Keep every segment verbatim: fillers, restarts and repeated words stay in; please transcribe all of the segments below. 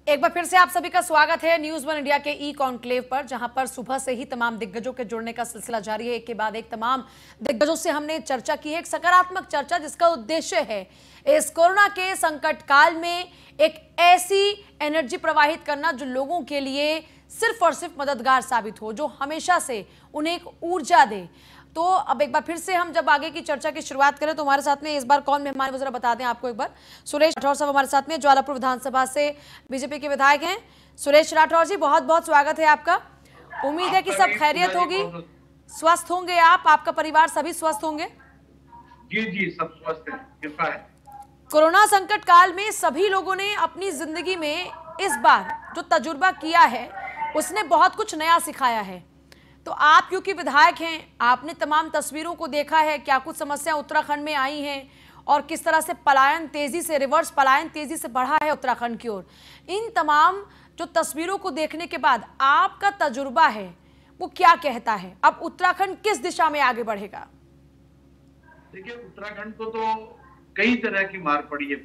एक बार फिर से आप सभी का स्वागत है न्यूज वन इंडिया के ई कॉन्क्लेव पर, जहां पर सुबह से ही तमाम दिग्गजों के जुड़ने का सिलसिला जारी है। एक के बाद एक तमाम दिग्गजों से हमने चर्चा की है, एक सकारात्मक चर्चा जिसका उद्देश्य है इस कोरोना के संकट काल में एक ऐसी एनर्जी प्रवाहित करना जो लोगों के लिए सिर्फ और सिर्फ मददगार साबित हो, जो हमेशा से उन्हें एक ऊर्जा दे। तो अब एक बार फिर से हम जब आगे की चर्चा की शुरुआत करें तो हमारे साथ में इस बार कौन मेहमान है वो जरा बता दें आपको एक बार। सुरेश राठौर साहब हमारे साथ में ज्वालापुर विधानसभा से बीजेपी के विधायक हैं। सुरेश राठौर जी, बहुत बहुत स्वागत है आपका। उम्मीद है कि सब खैरियत होगी, स्वस्थ होंगे आप, आपका परिवार सभी स्वस्थ होंगे। जी जी सब स्वस्थ है, कृपा है। कोरोना संकट काल में सभी लोगों ने अपनी जिंदगी में इस बार जो तजुर्बा किया है उसने बहुत कुछ नया सिखाया है। तो आप क्योंकि विधायक हैं, आपने तमाम तस्वीरों को देखा है, क्या कुछ समस्या उत्तराखंड में आई हैं और किस तरह से पलायन तेजी से रिवर्स पलायन तेजी से बढ़ा है उत्तराखंड की ओर। इन तमाम जो तस्वीरों को देखने के बाद आपका तजुर्बा है वो क्या कहता है, अब उत्तराखंड किस दिशा में आगे बढ़ेगा? देखिए, उत्तराखंड को तो कई तरह की मार पड़ी है।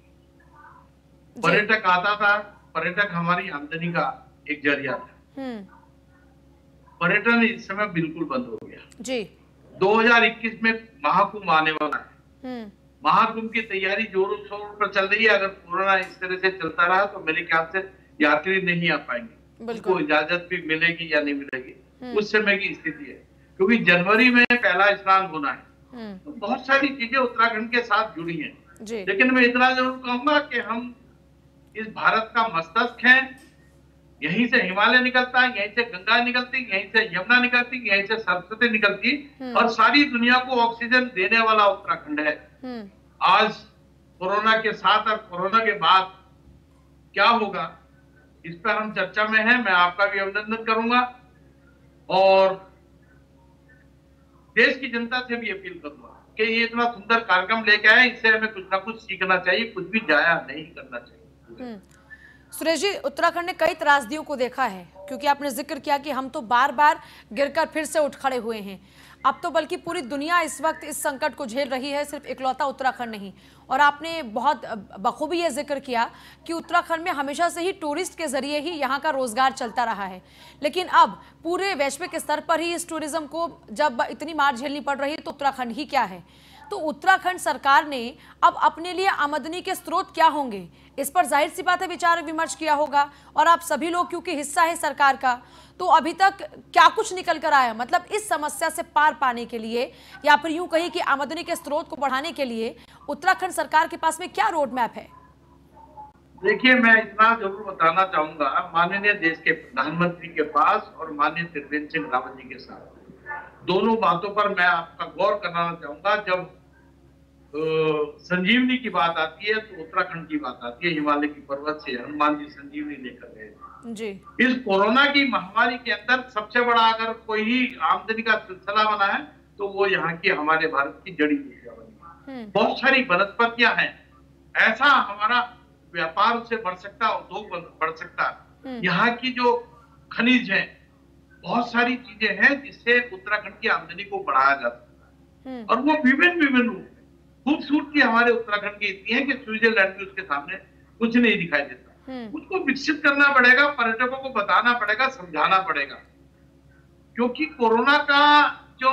पर्यटक आता था, पर्यटक हमारी आमदनी का एक जरिया था। पर्यटन इस समय बिल्कुल बंद हो गया जी। दो हज़ार इक्कीस में महाकुंभ आने वाला है। महाकुंभ की तैयारी जोरों शोरों पर चल रही है। अगर कोरोना इस तरह से चलता रहा तो मेरे ख्याल से यात्री नहीं आ पाएंगे, उनको इजाजत भी मिलेगी या नहीं मिलेगी, उस समय की स्थिति है। क्योंकि जनवरी में पहला स्नान होना है, तो बहुत सारी चीजें उत्तराखंड के साथ जुड़ी हैं। लेकिन मैं इतना जरूर कहूंगा कि हम इस भारत का मस्तक है। यहीं से हिमालय निकलता है, यहीं से गंगा निकलती, यहीं से यमुना निकलती, यहीं से सरस्वती निकलती, और सारी दुनिया को ऑक्सीजन देने वाला उत्तराखंड है। आज कोरोना के साथ और कोरोना के बाद क्या होगा इस पर हम चर्चा में हैं। मैं आपका भी अभिनंदन करूंगा और देश की जनता से भी अपील करूंगा कि ये इतना सुंदर कार्यक्रम लेके आए, इससे हमें कुछ ना कुछ सीखना चाहिए, कुछ भी जाया नहीं करना चाहिए। सुरेश जी, उत्तराखंड ने कई त्रासदियों को देखा है, क्योंकि आपने जिक्र किया कि हम तो बार बार गिरकर फिर से उठ खड़े हुए हैं। अब तो बल्कि पूरी दुनिया इस वक्त इस संकट को झेल रही है, सिर्फ इकलौता उत्तराखंड नहीं। और आपने बहुत बखूबी ये जिक्र किया कि उत्तराखंड में हमेशा से ही टूरिस्ट के जरिए ही यहाँ का रोजगार चलता रहा है, लेकिन अब पूरे वैश्विक स्तर पर ही इस टूरिज्म को जब इतनी मार झेलनी पड़ रही है तो उत्तराखंड ही क्या है। तो उत्तराखंड सरकार ने अब अपने लिए आमदनी के स्रोत क्या होंगे, इस पर जाहिर सी बात है विचार विमर्श किया होगा। और आप सभी लोग क्योंकि हिस्सा है सरकार का, तो अभी तक क्या कुछ निकल कर आया, मतलब इस समस्या से पार पाने के लिए, या फिर यूं कहीं कि आमदनी के स्रोत को बढ़ाने के लिए उत्तराखंड सरकार के पास में क्या रोड मैप है? देखिए, मैं इतना जरूर बताना चाहूंगा माननीय देश के प्रधानमंत्री के पास और माननीय त्रिवेंद्र सिंह रावत जी के साथ दोनों बातों पर मैं आपका गौर कराना चाहूंगा। जब संजीवनी की बात आती है तो उत्तराखंड की बात आती है। हिमालय की पर्वत से हनुमान जी संजीवनी लेकर गए जी। इस कोरोना की महामारी के अंदर सबसे बड़ा अगर कोई आमदनी का सिलसिला बना है तो वो यहाँ की हमारे भारत की जड़ी बूटियां बनी। बहुत सारी वनस्पतियां हैं, ऐसा हमारा व्यापार उससे बढ़ सकता है, उद्योग बढ़ सकता है। यहाँ की जो खनिज है, बहुत सारी चीजें हैं जिससे उत्तराखंड की आमदनी को बढ़ाया जा सकता है। और वो विभिन्न विभिन्न रूप खूबसूरती हमारे उत्तराखंड की इतनी है कि स्विट्जरलैंड भी उसके सामने कुछ नहीं दिखाई देता। उसको विकसित करना पड़ेगा, पर्यटकों को बताना पड़ेगा, समझाना पड़ेगा। क्योंकि कोरोना का जो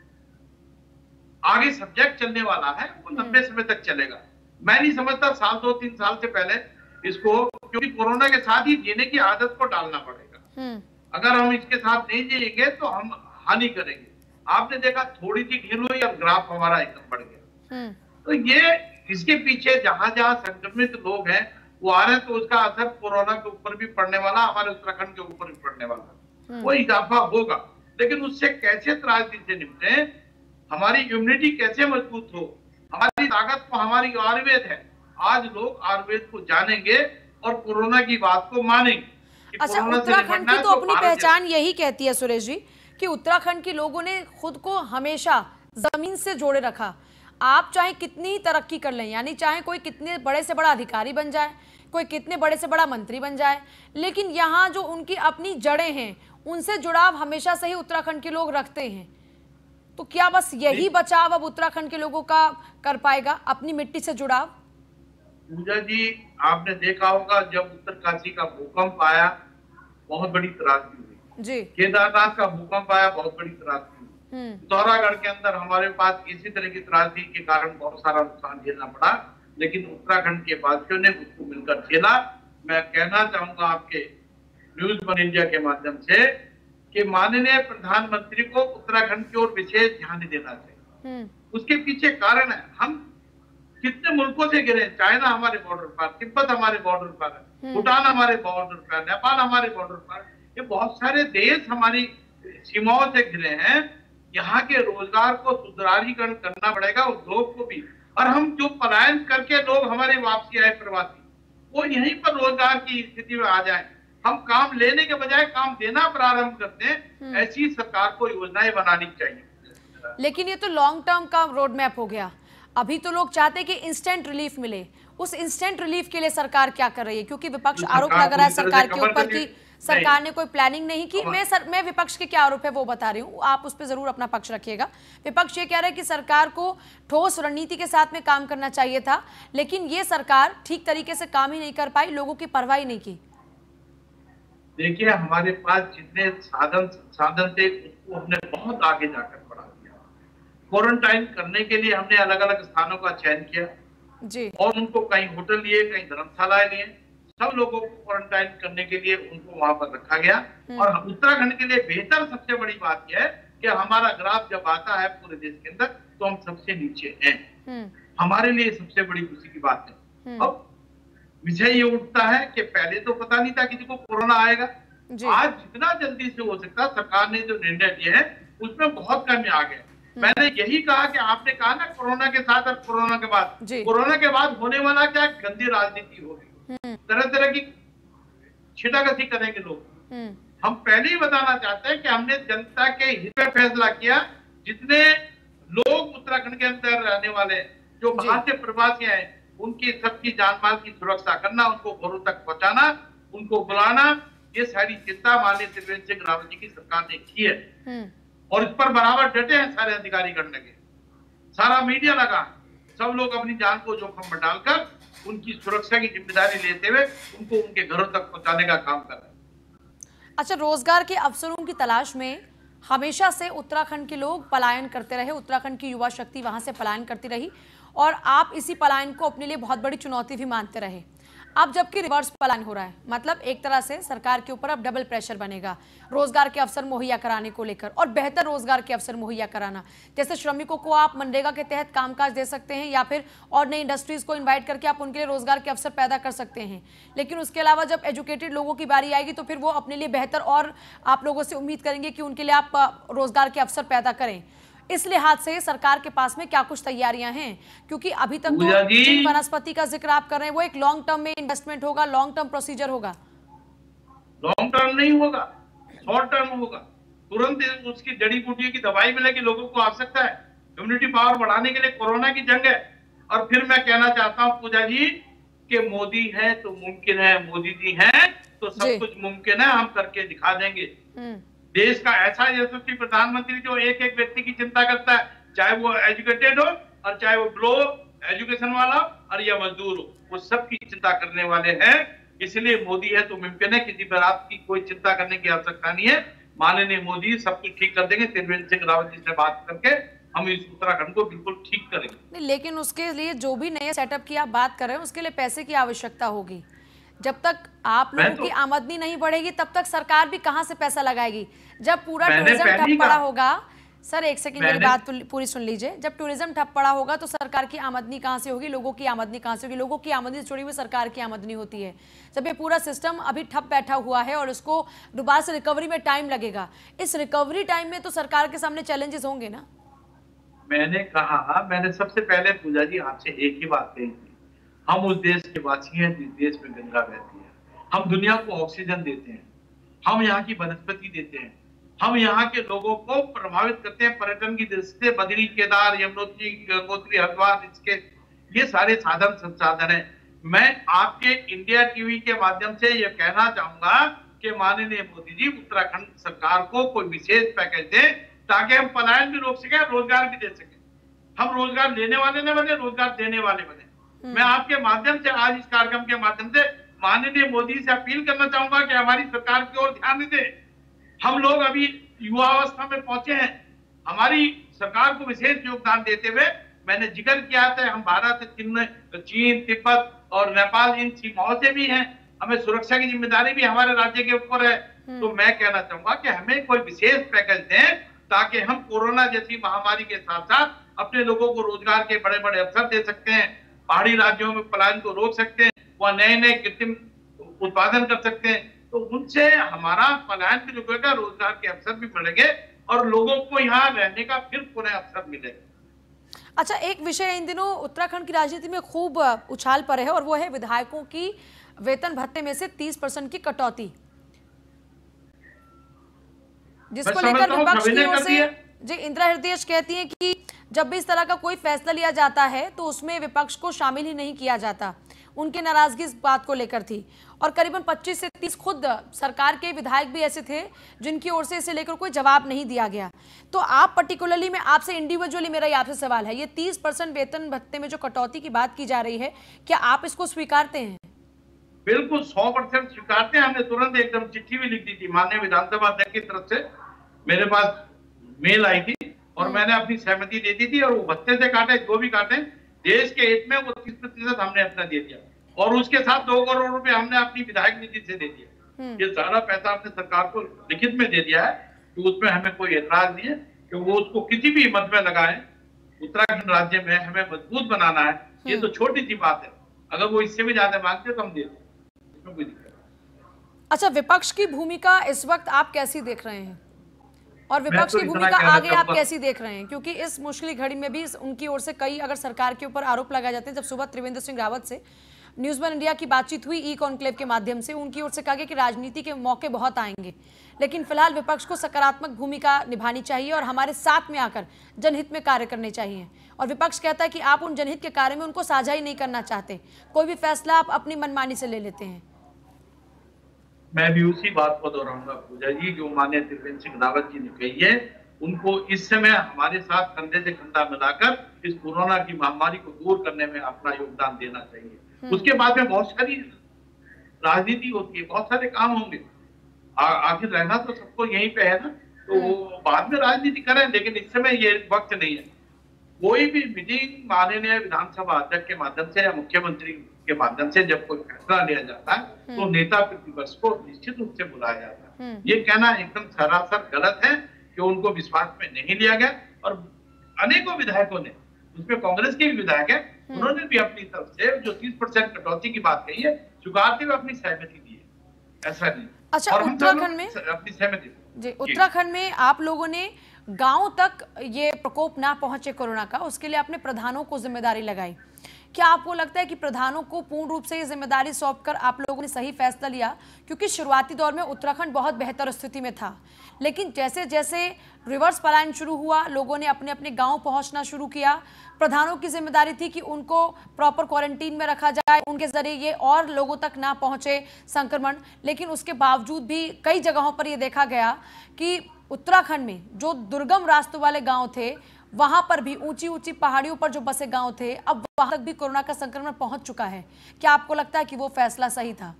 आगे सब्जेक्ट चलने वाला है वो लंबे समय तक चलेगा। मैं नहीं समझता साल दो तीन साल से पहले इसको, क्योंकि कोरोना के साथ ही जीने की आदत को डालना पड़ेगा। अगर हम इसके साथ नहीं जिएंगे तो हम हानि करेंगे। आपने देखा थोड़ी सी ढील हुई और ग्राफ हमारा एकदम बढ़ गया। तो ये इसके पीछे जहां जहां संक्रमित लोग हैं वो आ रहे हैं, तो उसका असर कोरोना के ऊपर भी पड़ने वाला, हमारे उत्तराखंड के ऊपर भी पड़ने वाला, वो इजाफा होगा। लेकिन उससे कैसे त्रासदी से निपटे, हमारी इम्यूनिटी कैसे मजबूत हो, हमारी ताकत को हमारी आयुर्वेद है। आज लोग आयुर्वेद को जानेंगे और कोरोना की बात को मानेंगे। अच्छा, उत्तराखंड की तो अपनी पहचान यही कहती है सुरेश जी कि उत्तराखंड के लोगों ने खुद को हमेशा जमीन से जोड़े रखा। आप चाहे कितनी तरक्की कर लें, यानी चाहे कोई कितने बड़े से बड़ा अधिकारी बन जाए, कोई कितने बड़े से बड़ा मंत्री बन जाए, लेकिन यहाँ जो उनकी अपनी जड़ें हैं उनसे जुड़ाव हमेशा से ही उत्तराखंड के लोग रखते हैं। तो क्या बस यही बचाव अब उत्तराखंड के लोगों का कर पाएगा, अपनी मिट्टी से जुड़ाव? पूजा जी, आपने देखा होगा जब उत्तरकाशी का भूकंप आया बहुत बड़ी त्रासदी हुई जी। केदारनाथ का भूकंप आया बहुत बड़ी त्रासदी हुई, पिथौरागढ़ के अंदर हमारे पास इसी तरह की त्रासदी के कारण बहुत सारा नुकसान झेलना पड़ा, लेकिन उत्तराखंड के वासियों ने उसको मिलकर झेला। मैं कहना चाहूंगा आपके न्यूज वन इंडिया के माध्यम से कि माननीय प्रधानमंत्री को उत्तराखंड की ओर विशेष ध्यान देना चाहिए। उसके पीछे कारण है, हम कितने मुल्कों से गिरे, चाइना हमारे बॉर्डर पर, तिब्बत हमारे बॉर्डर पर, भूटान हमारे बॉर्डर पर, नेपाल हमारे बॉर्डर पर, ये बहुत सारे देश हमारी सीमाओं से घिरे हैं। यहाँ के रोजगार को सुधारीकरण करना पड़ेगा, उद्योग को भी। और हम जो पलायन करके लोग हमारे वापसी आए प्रवासी, वो यहीं पर रोजगार की स्थिति में आ जाए। हम काम लेने के बजाय काम देना प्रारंभ करते हैं, ऐसी सरकार को योजनाएं बनानी चाहिए। लेकिन ये तो लॉन्ग टर्म का रोड मैप हो गया। अभी तो लोग चाहते हैं कि इंस्टेंट रिलीफ मिले। उस इंस्टेंट रिलीफ के लिए सरकार क्या कर रही है? क्योंकि विपक्ष आरोप लगा रहा है सरकार के ऊपर कि सरकार ने कोई प्लानिंग नहीं की। मैं सर मैं विपक्ष के क्या आरोप है वो बता रही हूँ, आप उस पर जरूर अपना पक्ष रखिएगा। विपक्ष ये कह रहा है कि सरकार को ठोस रणनीति के साथ में काम करना चाहिए था, लेकिन ये सरकार ठीक तरीके से काम ही नहीं कर पाई, लोगों की परवाह ही नहीं की। देखिए, हमारे पास जितने साधन साधन थे उसको हमने बहुत आगे जाकर बढ़ा दिया। क्वारंटाइन करने के लिए हमने अलग अलग स्थानों का चयन किया जी, और उनको कहीं होटल लिए, कहीं धर्मशालाएं लिए, सब लोगों को क्वारंटाइन करने के लिए उनको वहां पर रखा गया। और उत्तराखंड के लिए बेहतर सबसे बड़ी बात यह है कि हमारा ग्राफ जब आता है पूरे देश के अंदर तो हम सबसे नीचे हैं। हमारे लिए सबसे बड़ी खुशी की बात है। अब विषय ये उठता है कि पहले तो पता नहीं था किसी को कोरोना आएगा, आज जितना जल्दी से हो सकता सरकार ने जो निर्णय लिए है उसमें बहुत कमी आ गए। मैंने यही कहा कि आपने कहा ना कोरोना के साथ और कोरोना के बाद, कोरोना के बाद होने वाला क्या गंदी राजनीति होगी, तरह तरह की छिटाकसी करेंगे लोग। हम पहले ही बताना चाहते हैं कि हमने जनता के हित में फैसला किया। जितने लोग उत्तराखंड के अंदर रहने वाले जो बाहर से प्रवासी हैं, उनकी सबकी जान माल की सुरक्षा करना, उनको घरों तक पहुंचाना, उनको बुलाना, ये सारी चिंता माननीय त्रिवेंद्र सिंह रावत जी की सरकार ने की है और इस पर बराबर डटे हैं सारे अधिकारी करने के। सारा मीडिया लगा, सब लोग अपनी जान को जोखिम में डालकर उनकी सुरक्षा की जिम्मेदारी लेते हुए उनको उनके घरों तक पहुंचाने का काम कर रहे हैं। अच्छा, रोजगार के अवसरों की तलाश में हमेशा से उत्तराखंड के लोग पलायन करते रहे, उत्तराखंड की युवा शक्ति वहां से पलायन करती रही और आप इसी पलायन को अपने लिए बहुत बड़ी चुनौती भी मानते रहे। अब जबकि रिवर्स पलायन हो रहा है, मतलब एक तरह से सरकार के ऊपर अब डबल प्रेशर बनेगा रोजगार के अवसर मुहैया कराने को लेकर और बेहतर रोजगार के अवसर मुहैया कराना। जैसे श्रमिकों को आप मनरेगा के तहत कामकाज दे सकते हैं या फिर और नई इंडस्ट्रीज को इन्वाइट करके आप उनके लिए रोजगार के अवसर पैदा कर सकते हैं, लेकिन उसके अलावा जब एजुकेटेड लोगों की बारी आएगी तो फिर वो अपने लिए बेहतर और आप लोगों से उम्मीद करेंगे कि उनके लिए आप रोजगार के अवसर पैदा करें। इस लिहाज से सरकार के पास में क्या कुछ तैयारियां हैं? क्योंकि अभी तक तो जिन वनस्पति का जिक्र आप कर रहे हैं वो एक लॉन्ग टर्म में इन्वेस्टमेंट होगा, लॉन्ग टर्म प्रोसीजर होगा। लॉन्ग टर्म नहीं होगा, शॉर्ट टर्म होगा। तुरंत उसकी जड़ी बूटियों की दवाई मिलेगी, लोगों को आवश्यकता है। इम्यूनिटी पावर बढ़ाने के लिए कोरोना की जंग है। और फिर मैं कहना चाहता हूँ पूजा जी कि मोदी है तो मुमकिन है, मोदी जी हैं तो सब कुछ मुमकिन है, हम करके दिखा देंगे। देश का ऐसा यशस्वी प्रधानमंत्री जो एक एक व्यक्ति की चिंता करता है, चाहे वो एजुकेटेड हो और चाहे वो लो एजुकेशन वाला और या मजदूर हो, वो सबकी चिंता करने वाले हैं। इसलिए मोदी है तो मुमकिन है, किसी पर आपकी कोई चिंता करने की आवश्यकता नहीं है। माननीय मोदी सब कुछ ठीक कर देंगे। त्रिवेंद्र सिंह रावत जी से बात करके हम इस उत्तराखंड को बिल्कुल ठीक करेंगे। नहीं, लेकिन उसके लिए जो भी नए सेटअप की आप बात कर रहे हैं उसके लिए पैसे की आवश्यकता होगी। जब तक आप लोगों तो, की आमदनी नहीं बढ़ेगी तब तक सरकार भी कहां से पैसा लगाएगी? जब पूरा टूरिज्म ठप पड़ा होगा, सर एक सेकंड मेरी बात पूरी सुन लीजिए, जब टूरिज्म ठप पड़ा होगा तो सरकार की आमदनी कहां से होगी, लोगों की आमदनी कहां से होगी? लोगों की आमदनी से जुड़ी हुई सरकार की आमदनी होती है। जब ये पूरा सिस्टम अभी ठप बैठा हुआ है और उसको दोबारा से रिकवरी में टाइम लगेगा, इस रिकवरी टाइम में तो सरकार के सामने चैलेंजेस होंगे ना। मैंने कहा, मैंने सबसे पहले पूजा जी आपसे एक ही बात कही थी, हम उस देश के वासी हैं जिस देश में गंगा बहती है। हम दुनिया को ऑक्सीजन देते हैं, हम यहाँ की वनस्पति देते हैं, हम यहाँ के लोगों को प्रभावित करते हैं पर्यटन की दृष्टि से। बद्री, केदार, यमुनोत्री, गंगोत्री, हरिद्वार, इसके ये सारे साधन संसाधन हैं। मैं आपके इंडिया टीवी के माध्यम से ये कहना चाहूंगा कि माननीय मोदी जी उत्तराखंड सरकार को कोई विशेष पैकेज दें ताकि हम पलायन भी रोक सके, रोजगार भी दे सके। हम रोजगार लेने वाले न बने, रोजगार देने वाले बने। मैं आपके माध्यम से आज इस कार्यक्रम के माध्यम से माननीय मोदी से अपील करना चाहूंगा कि हमारी सरकार की ओर ध्यान दें। हम लोग अभी युवावस्था में पहुंचे हैं, हमारी सरकार को विशेष योगदान देते हुए मैंने जिक्र किया था, हम भारत, चीन, चीन, तिब्बत और नेपाल इन सीमाओं से भी हैं, हमें सुरक्षा की जिम्मेदारी भी हमारे राज्य के ऊपर है। तो मैं कहना चाहूंगा कि हमें कोई विशेष पैकेज दें ताकि हम कोरोना जैसी महामारी के साथ साथ अपने लोगों को रोजगार के बड़े बड़े अवसर दे सकते हैं, पहाड़ी राज्यों में पलायन को रोक सकते हैं, वह नए नए कृत्रिम उत्पादन कर सकते हैं। तो उनसे हमारा पलायन भी रुकेगा, रोजगार के अवसर भी मिलेंगे और लोगों को यहाँ रहने का फिर पुनः अवसर मिलेगा। अच्छा, एक विषय इन दिनों उत्तराखंड की राजनीति में खूब उछाल पर है और वो है विधायकों की वेतन भत्ते में से तीस परसेंट की कटौती, जिसको लेकर विपक्ष की ओर से जी इंदिरा हृदय कहती हैं कि जब भी इस तरह का कोई फैसला लिया जाता है तो उसमें विपक्ष को शामिल ही नहीं किया जाता। उनकी नाराजगी इस बात को लेकर थी और करीबन पच्चीस से तीस खुद सरकार के विधायक भी ऐसे थे जिनकी ओर से इसे लेकर कोई जवाब नहीं दिया गया। तो आप पर्टिकुलरली, मैं आपसे इंडिविजुअली मेरा ये आपसे सवाल है, ये तीस परसेंट वेतन भत्ते में जो कटौती की बात की जा रही है, क्या आप इसको स्वीकारते हैं? बिल्कुल सौ परसेंट स्वीकारते हैं। हमने तुरंत एकदम चिट्ठी भी लिख दी थी माननीय विधानसभा अध्यक्ष की तरफ से, मेरे पास मेल आई थी और मैंने अपनी सहमति दे दी थी और वो भत्ते से काटे जो भी काटे देश के हित में वो तीस प्रतिशत हमने अपना दे दिया और उसके साथ दो करोड़ रुपए हमने अपनी विधायक निधि से दे दिया। ये सारा पैसा हमने सरकार को लिखित में दे दिया है कि उसमें हमें कोई एतराज नहीं है कि वो उसको किसी भी मद में लगाए। उत्तराखंड राज्य में हमें मजबूत बनाना है, ये तो छोटी सी बात है, अगर वो इससे भी ज्यादा मांगते तो हम दे दें, इसमें कोई दिक्कत नहीं। अच्छा, विपक्ष की भूमिका इस वक्त आप कैसी देख रहे हैं और विपक्ष की भूमिका आगे आप कैसी देख रहे हैं? क्योंकि इस मुश्किल घड़ी में भी उनकी ओर से कई अगर सरकार के ऊपर आरोप लगाए जाते हैं। जब सुबह त्रिवेंद्र सिंह रावत से न्यूज़ वन इंडिया की बातचीत हुई ई कॉन्क्लेव के माध्यम से, उनकी ओर से कहा गया कि राजनीति के मौके बहुत आएंगे, लेकिन फिलहाल विपक्ष को सकारात्मक भूमिका निभानी चाहिए और हमारे साथ में आकर जनहित में कार्य करने चाहिए। और विपक्ष कहता है कि आप उन जनहित के कार्य में उनको साझा ही नहीं करना चाहते, कोई भी फैसला आप अपनी मनमानी से ले लेते हैं। मैं भी उसी बात को दोहराऊंगा पूजा जी, जो माननीय त्रिवेंद्र सिंह रावत जी ने कही है, उनको इस समय हमारे साथ कंधे से कंधा मिलाकर इस कोरोना की महामारी को दूर करने में अपना योगदान देना चाहिए। उसके बाद में बहुत सारी राजनीति होती है, बहुत सारे काम होंगे, आखिर रहना तो सबको यहीं पे है ना, तो बाद में राजनीति करें, लेकिन इस समय ये वक्त नहीं है। कोई भी मीटिंग माननीय विधानसभा अध्यक्ष के माध्यम से या मुख्यमंत्री के माध्यम से जब कोई फैसला लिया जाता है तो नेता प्रतिपक्ष को निश्चित रूप से बुलाया जाता है। ये कहना एकदम सरासर गलत है कि उनको विश्वास में नहीं लिया गया और अनेकों विधायकों ने, उसमें कांग्रेस के भी विधायक है, उन्होंने भी अपनी तरफ से जो तीस परसेंट कटौती की बात कही है स्वीकारते हुए अपनी सहमति दी है, ऐसा नहीं। अच्छा, उत्तराखंड में अपनी सहमति जी उत्तराखंड में आप लोगों ने गांव तक ये प्रकोप ना पहुंचे कोरोना का, उसके लिए आपने प्रधानों को जिम्मेदारी लगाई। क्या आपको लगता है कि प्रधानों को पूर्ण रूप से ये जिम्मेदारी सौंपकर आप लोगों ने सही फैसला लिया? क्योंकि शुरुआती दौर में उत्तराखंड बहुत बेहतर स्थिति में था, लेकिन जैसे जैसे रिवर्स पलायन शुरू हुआ, लोगों ने अपने अपने गांव पहुंचना शुरू किया। प्रधानों की जिम्मेदारी थी कि उनको प्रॉपर क्वारंटीन में रखा जाए, उनके जरिए ये और लोगों तक ना पहुंचे संक्रमण, लेकिन उसके बावजूद भी कई जगहों पर ये देखा गया कि उत्तराखंड में जो दुर्गम रास्तों वाले गांव थे, वहां पर भी ऊंची ऊंची पहाड़ियों पर जो बसे गांव थे, अब वहां तक भी कोरोना का संक्रमण पहुंच चुका है। क्या आपको लगता है कि वो फैसला सही था?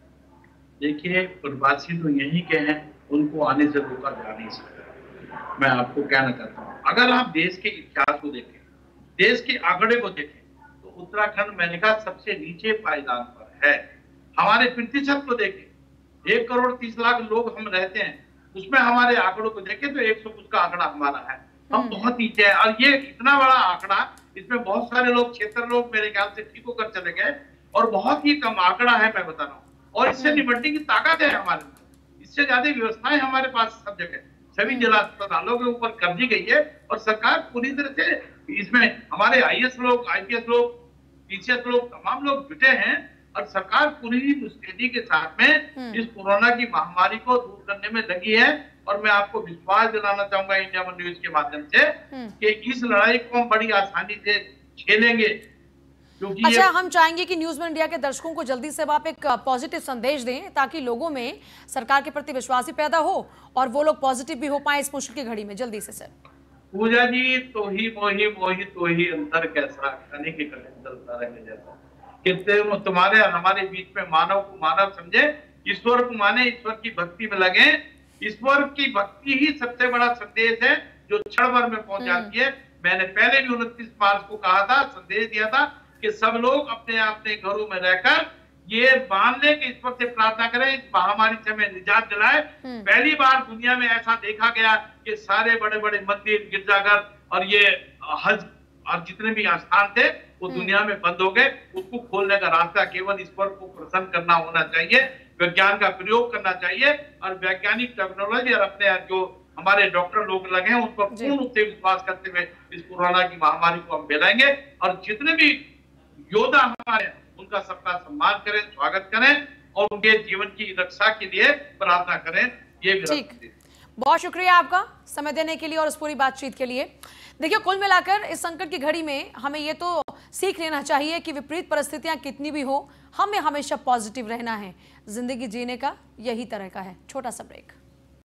देखिए, प्रवासी तो यहीं के हैं, उनको आने से रोका जा नहीं सकता। मैं आपको कहना चाहता हूँ, अगर आप देश के इतिहास को देखें, देश के आंकड़े को देखें, तो उत्तराखंड मैंने कहा सबसे नीचे पायदान पर है। हमारे प्रतिशत को देखें, एक करोड़ तीस लाख लोग हम रहते हैं, उसमें हमारे आंकड़ों को देखें तो एक सौ कुछ का आंकड़ा हमारा है, हम बहुत नीचे है। और ये इतना बड़ा आंकड़ा, इसमें बहुत सारे लोग, क्षेत्र लोग मेरे ख्याल से ठीक होकर चले गए और बहुत ही कम आंकड़ा है, मैं बता रहा हूँ। और इससे निपटने की ताकत है हमारे पास, इससे ज्यादा व्यवस्थाएं हमारे पास सब जगह, सभी जिला अस्पतालों के ऊपर कर दी गई है और सरकार पूरी तरह से इसमें, हमारे आई ए एस लोग, आई पी एस लोग, पी सी एस लोग, तमाम लोग जुटे हैं और सरकार पूरी मुस्तैदी के साथ में इस कोरोना की महामारी को दूर करने में लगी है। और मैं आपको विश्वास दिलाना चाहूंगा इंडिया वन न्यूज के माध्यम से कि इस लड़ाई को हम बड़ी आसानी से खेलेंगे। क्योंकि अच्छा, हम चाहेंगे कि न्यूज़ वन इंडिया के दर्शकों को जल्दी से आप एक पॉजिटिव संदेश दें ताकि लोगों में सरकार के प्रति विश्वास भी पैदा हो और वो लोग पॉजिटिव भी हो पाए इस मुश्किल की घड़ी में। जल्दी से सर। पूजा जी, तो ही मोही मोही तो ही अंतर कैसा, खाने के कलेंदर उतारेंगे जैसा, कितने तुम्हारे और हमारे बीच में मानव को मानव समझे, ईश्वर को माने, ईश्वर की भक्ति में लगे। ईश्वर की भक्ति ही सबसे बड़ा संदेश है जो क्षण भर में पहुंच जाती है। मैंने पहले भी उनतीस मार्च को कहा था, संदेश दिया था कि सब लोग अपने अपने घरों में रहकर ये मान ले कि ईश्वर से प्रार्थना करें, इस महामारी से हमें निजात दिलाए। पहली बार दुनिया में ऐसा देखा गया कि सारे बड़े बड़े मंदिर, गिरजाघर और ये हज और जितने भी स्थान थे वो दुनिया में बंद हो गए। उसको खोलने का रास्ता केवल ईश्वर को प्रसन्न करना होना चाहिए, विज्ञान का प्रयोग करना चाहिए और वैज्ञानिक टेक्नोलॉजी और अपने जो हमारे डॉक्टर लोग लगे हैं उन पर पूर्ण रूप से विश्वास करते हुए इस कोरोना की महामारी को हम फैलाएंगे। और जितने भी योद्धा हमारे उनका सबका सम्मान करें, स्वागत करें और उनके जीवन की रक्षा के लिए प्रार्थना करें। ये ठीक, बहुत शुक्रिया आपका समय देने के लिए और इस पूरी बातचीत के लिए। देखिए, कुल मिलाकर इस संकट की घड़ी में हमें ये तो सीख लेना चाहिए कि विपरीत परिस्थितियां कितनी भी हो, हमें हमेशा पॉजिटिव रहना है। जिंदगी जीने का यही तरीका है। छोटा सा ब्रेक।